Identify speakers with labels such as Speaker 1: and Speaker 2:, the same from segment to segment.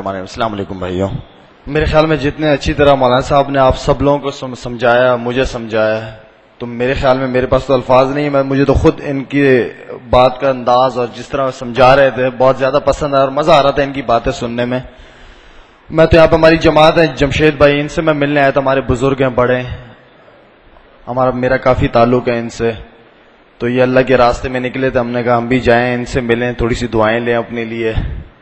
Speaker 1: الرحمن الرحیم. السلام علیکم بھائیوں. میرے خیال میں جتنے اچھی طرح مولانا صاحب نے آپ سب لوگوں کو سمجھایا, مجھے سمجھایا, تو میرے خیال میں میرے پاس تو الفاظ نہیں ہے. مجھے تو خود ان کی بات کا انداز اور جس طرح سمجھا رہے تھے بہت زیادہ پسند آیا اور مزہ آ رہا تھا ان کی باتیں سننے میں. میں تو یہاں پہ ہماری جماعت ہے جمشید بھائی, ان سے میں ملنے آیا تھا. ہمارے بزرگ ہیں, بڑے, میرا کافی تعلق ہے ان سے. تو یہ اللہ کے راستے میں نکلے تھے, ہم نے کہا ہم بھی جائیں, ان سے ملیں, تھوڑی سی دعائیں لیں اپنے لیے.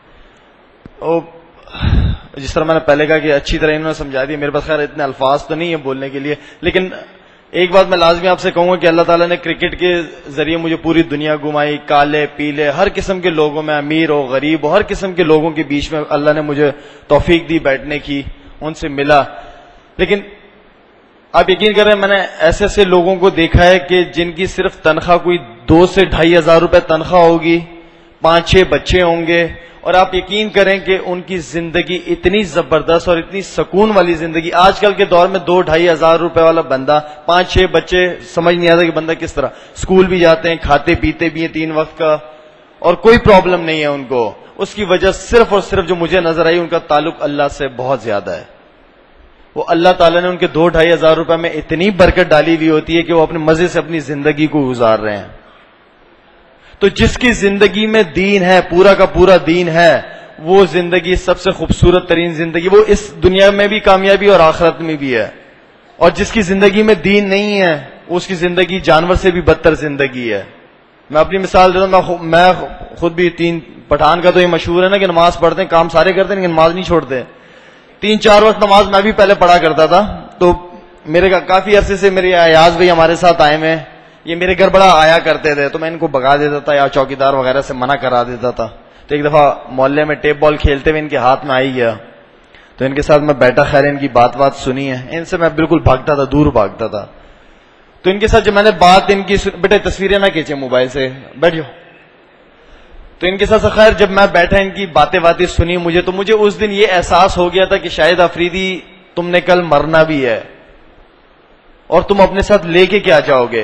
Speaker 1: جس طرح میں نے پہلے کہا کہ اچھی طرح انہوں نے سمجھا دیا. میرے پاس خیر اتنے الفاظ تو نہیں ہیں بولنے کے لیے, لیکن ایک بات میں لازمی آپ سے کہوں گا کہ اللہ تعالیٰ نے کرکٹ کے ذریعے مجھے پوری دنیا گھمائی. کالے پیلے ہر قسم کے لوگوں میں, امیر ہو غریب ہو, ہر قسم کے لوگوں کے بیچ میں اللہ نے مجھے توفیق دی بیٹھنے کی, ان سے ملا. لیکن آپ یقین کریں میں نے ایسے ایسے لوگوں کو دیکھا ہے کہ جن کی صرف تنخواہ کوئی 2 سے 2,500 روپے تنخواہ ہوگی, 5-6 بچے ہوں گے, اور آپ یقین کریں کہ ان کی زندگی اتنی زبردست اور اتنی سکون والی زندگی. آج کل کے دور میں 2-2,500 روپے والا بندہ, 5-6 بچے, سمجھ نہیں آتا کہ بندہ کس طرح اسکول بھی جاتے ہیں, کھاتے پیتے بھی ہیں 3 وقت کا, اور کوئی پرابلم نہیں ہے ان کو. اس کی وجہ صرف اور صرف جو مجھے نظر آئی ان کا تعلق اللہ سے بہت زیادہ ہے. وہ اللہ تعالیٰ نے ان کے 2-2,500 روپے میں اتنی برکت ڈالی ہوئی ہوتی ہے کہ وہ اپنے مزے سے اپنی زندگی کو گزار رہے ہیں. تو جس کی زندگی میں دین ہے, پورا کا پورا دین ہے, وہ زندگی سب سے خوبصورت ترین زندگی, وہ اس دنیا میں بھی کامیابی اور آخرت میں بھی ہے. اور جس کی زندگی میں دین نہیں ہے اس کی زندگی جانور سے بھی بدتر زندگی ہے. میں اپنی مثال دیتا ہوں, میں خود بھی پٹھان کا تو یہ مشہور ہے نا کہ نماز پڑھتے ہیں, کام سارے کرتے ہیں لیکن نماز نہیں چھوڑتے. 3-4 وقت نماز میں بھی پہلے پڑھا کرتا تھا. تو میرے کافی عرصے سے میرے ایاز بھائی ہمارے ساتھ آئے ہیں, یہ میرے گھر بڑا آیا کرتے تھے, تو میں ان کو بگا دیتا تھا یا چوکیدار وغیرہ سے منع کرا دیتا تھا. تو ایک دفعہ محلے میں ٹیپ بال کھیلتے ہوئے ان کے ہاتھ میں آئی گیا, تو ان کے ساتھ میں بیٹھا, خیر ان کی بات سنی ہے, ان سے میں بالکل بھاگتا تھا, دور بھاگتا تھا. تو ان کے ساتھ جب میں نے بات ان کی بیٹے تصویریں نہ کھینچے موبائل سے, بیٹھ جاؤ. تو ان کے ساتھ خیر جب میں بیٹھا ان کی باتیں سنی مجھے اس دن یہ احساس ہو گیا تھا کہ شاہد افریدی تم نے کل مرنا بھی ہے, اور تم اپنے ساتھ لے کے کیا جاؤ گے.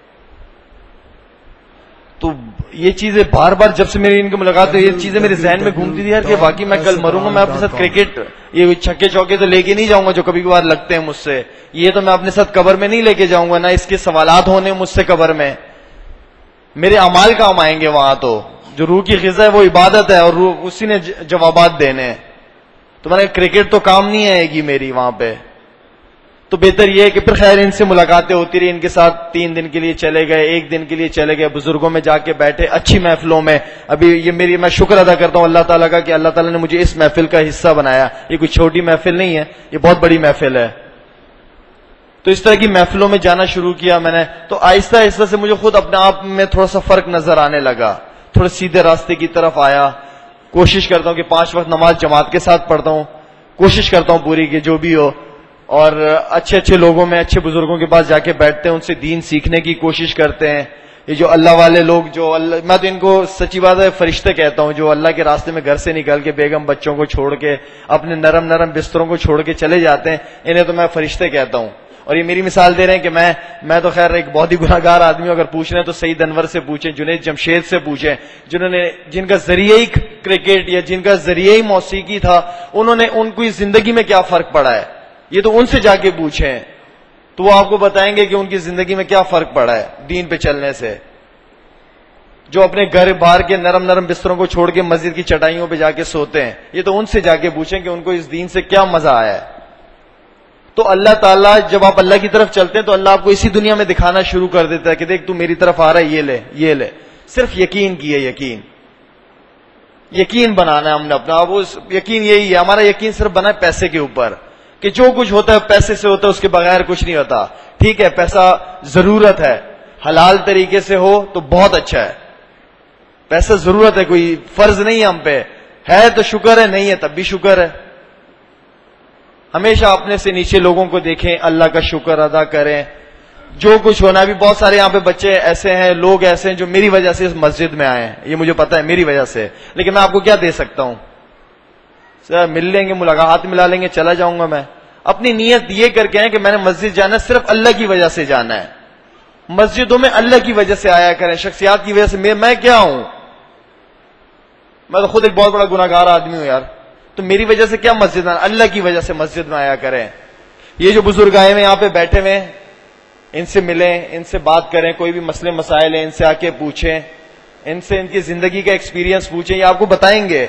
Speaker 1: تو یہ چیزیں بار بار جب سے میری ان کی ملاقات ہوئی, یہ چیزیں میرے ذہن میں گھومتی تھی یار کہ واقعی میں کل مروں گا, میں اپنے ساتھ کرکٹ یہ چھکے چوکے تو لے کے نہیں جاؤں گا جو کبھی کبھار لگتے ہیں مجھ سے, یہ تو میں اپنے ساتھ قبر میں نہیں لے کے جاؤں گا, نہ اس کے سوالات ہونے مجھ سے قبر میں, میرے اعمال کام آئیں گے وہاں. تو جو روح کی غذا ہے وہ عبادت ہے, اور روح اسی نے جوابات دینے. تو میں نے کرکٹ تو کام نہیں آئے گی میری وہاں پہ. تو بہتر یہ ہے کہ پھر خیر ان سے ملاقاتیں ہوتی رہی, ان کے ساتھ 3 دن کے لیے چلے گئے, 1 دن کے لیے چلے گئے, بزرگوں میں جا کے بیٹھے, اچھی محفلوں میں. ابھی یہ میں شکر ادا کرتا ہوں اللہ تعالیٰ کا کہ اللہ تعالیٰ نے مجھے اس محفل کا حصہ بنایا. یہ کوئی چھوٹی محفل نہیں ہے, یہ بہت بڑی محفل ہے. تو اس طرح کی محفلوں میں جانا شروع کیا میں نے, تو آہستہ آہستہ سے مجھے خود اپنے آپ میں تھوڑا سا فرق نظر آنے لگا, تھوڑے سیدھے راستے کی طرف آیا. کوشش کرتا ہوں کہ 5 وقت نماز جماعت کے ساتھ پڑھتا ہوں, کوشش کرتا ہوں پوری کہ جو بھی ہو, اور اچھے لوگوں میں, اچھے بزرگوں کے پاس جا کے بیٹھتے ہیں, ان سے دین سیکھنے کی کوشش کرتے ہیں. یہ جو اللہ والے لوگ, جو اللہ, میں تو ان کو سچی بات ہے فرشتے کہتا ہوں, جو اللہ کے راستے میں گھر سے نکل کے بیگم بچوں کو چھوڑ کے اپنے نرم بستروں کو چھوڑ کے چلے جاتے ہیں, انہیں تو میں فرشتے کہتا ہوں. اور یہ میری مثال دے رہے ہیں کہ میں تو خیر ایک بہت ہی گناہگار آدمی ہوں. اگر پوچھ رہے ہیں تو سعید انور سے پوچھیں, جنید جمشید سے پوچھیں, جن کا ذریعہ ہی کرکٹ یا جن کا ذریعہ ہی موسیقی تھا, ان کو زندگی میں کیا فرق پڑا ہے. یہ تو ان سے جا کے پوچھیں, تو وہ آپ کو بتائیں گے کہ ان کی زندگی میں کیا فرق پڑا ہے دین پہ چلنے سے. جو اپنے گھر باہر کے نرم بستروں کو چھوڑ کے مسجد کی چٹائیوں پہ جا کے سوتے ہیں, یہ تو ان سے جا کے پوچھیں کہ ان کو اس دین سے کیا مزہ آیا ہے. تو اللہ تعالیٰ جب آپ اللہ کی طرف چلتے ہیں تو اللہ آپ کو اسی دنیا میں دکھانا شروع کر دیتا ہے کہ دیکھ تو میری طرف آ رہا ہے, یہ لے. صرف یقین کیے, یقین بنانا ہے ہم نے اپنا. اب اس یقین یہی ہے, ہمارا یقین صرف بنا ہے پیسے کے اوپر, کہ جو کچھ ہوتا ہے پیسے سے ہوتا ہے, اس کے بغیر کچھ نہیں ہوتا. ٹھیک ہے پیسہ ضرورت ہے, حلال طریقے سے ہو تو بہت اچھا ہے. پیسہ ضرورت ہے, کوئی فرض نہیں ہم پہ, ہے تو شکر ہے, نہیں ہے تب بھی شکر ہے. ہمیشہ اپنے سے نیچے لوگوں کو دیکھیں, اللہ کا شکر ادا کریں. جو کچھ ہونا, بھی بہت سارے یہاں پہ بچے ایسے ہیں, لوگ ایسے ہیں جو میری وجہ سے اس مسجد میں آئے ہیں, یہ مجھے پتا ہے میری وجہ سے, لیکن میں آپ کو کیا دے سکتا ہوں. مل لیں گے, ملاقات ملا لیں گے, چلا جاؤں گا. میں اپنی نیت یہ کر کے ہیں کہ میں نے مسجد جانا ہے, صرف اللہ کی وجہ سے جانا ہے. مسجدوں میں اللہ کی وجہ سے آیا کریں, شخصیات کی وجہ سے میں کیا ہوں. میں تو خود ایک بہت بڑا گناہگار آدمی ہوں یار. تو میری وجہ سے کیا مسجد میں، اللہ کی وجہ سے مسجد میں آیا کریں. یہ جو بزرگ آئے ہوئے یہاں پہ بیٹھے ہوئے، ان سے ملیں، ان سے بات کریں، کوئی بھی مسئلے مسائل ہیں ان سے آ کے پوچھیں، ان سے ان کی زندگی کا ایکسپیرینس پوچھیں، یہ آپ کو بتائیں گے.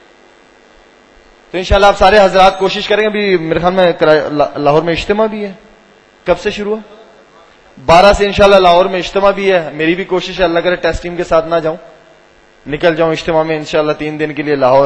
Speaker 1: تو انشاءاللہ آپ سارے حضرات کوشش کریں گے. ابھی میرے خیال میں لاہور میں اجتماع بھی ہے، کب سے شروع ہے؟ 12 سے انشاءاللہ لاہور میں اجتماع بھی ہے. میری بھی کوشش ہے اللہ کرے ٹیسٹ ٹیم کے ساتھ نہ جاؤں، نکل جاؤں اجتماع میں انشاءاللہ 3 دن کے لیے لاہور.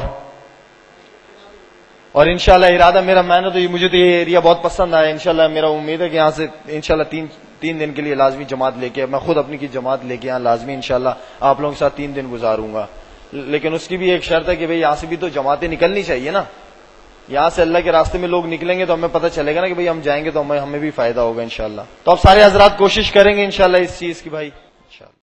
Speaker 1: اور انشاءاللہ ارادہ میرا، میں نے تو مجھے تو یہ ایریا بہت پسند آیا. انشاءاللہ میرا امید ہے کہ یہاں سے انشاءاللہ 3 دن کے لیے لازمی جماعت لے کے، میں خود اپنی کی جماعت لے کے یہاں لازمی انشاءاللہ آپ لوگوں کے ساتھ 3 دن گزاروں گا. لیکن اس کی بھی ایک شرط ہے کہ بھئی یہاں سے بھی تو جماعتیں نکلنی چاہیے نا. یہاں سے اللہ کے راستے میں لوگ نکلیں گے تو ہمیں پتہ چلے گا نا کہ بھئی ہم جائیں گے تو ہمیں بھی فائدہ ہوگا انشاءاللہ. تو اب سارے حضرات کوشش کریں گے انشاءاللہ اس چیز کی بھائی.